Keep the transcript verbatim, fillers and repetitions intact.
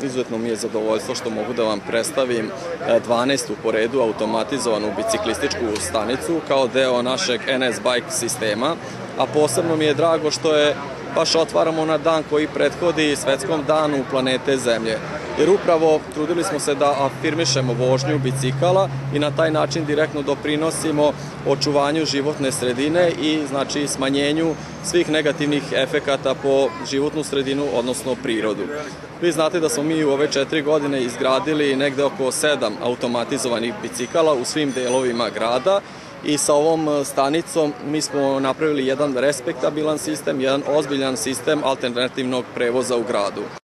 izuzetno mi je zadovoljstvo što mogu da vam predstavim dvanaestu po redu automatizovanu biciklističku stanicu kao deo našeg N S Bike sistema, a posebno mi je drago što je baš otvaramo na dan koji prethodi Svetskom danu planete Zemlje. Jer upravo trudili smo se da afirmišemo vožnju bicikala i na taj način direktno doprinosimo očuvanju životne sredine i znači smanjenju svih negativnih efekata po životnu sredinu, odnosno prirodu. Vi znate da smo mi u ove četiri godine izgradili negde oko sedam automatizovanih bicikala u svim delovima grada i sa ovom stanicom mi smo napravili jedan respektabilan sistem, jedan ozbiljan sistem alternativnog prevoza u gradu.